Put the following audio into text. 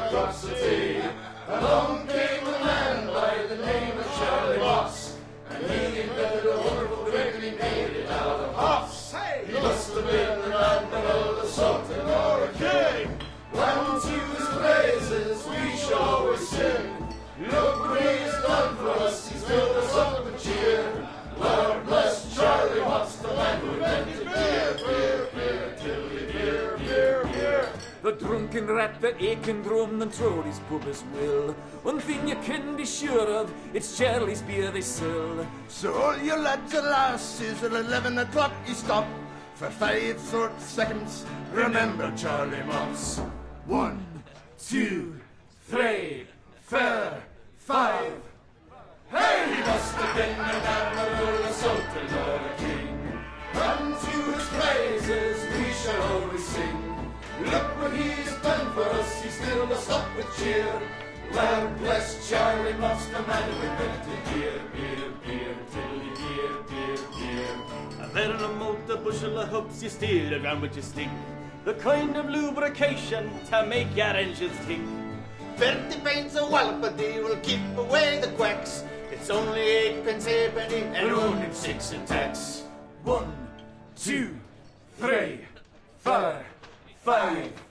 atrocity. Along came a man by the name of Charlie Moss, and he invented a wonderful drink and he made it out of hops. He must have been an admiral, a sultan, or a king. When to his praises we shall always sing. Look what he's done for us, he's filled us up with cheer. Lord bless Charlie Watts, the man who invented beer, beer, beer, Tilly, beer, beer, beer. The drunken rat, the aching drum, and Trody's pub as well. One thing you can be sure of, it's Charlie's beer they sell. So all you lads and lasses, at 11 o'clock you stop. For 5 short seconds, remember Charlie Moss. 1, 2, 3, 4, 5. Hey, he must have been an admiral, a sultan, or a king. Unto his praises we shall always sing. Look what he's done for us, he's filled us up with cheer. Lord bless Charlie Moss, the man who invented beer, beer, beer, Tilly, beer, beer, beer. And then in a motor bushel of hoops you steal around with your stick, the kind of lubrication to make your engines tick. 30 pints of Wallapody will keep away the quacks. It's only 8 pence halfpenny and only 6 in tax. 1, 2, 3, 4, 5.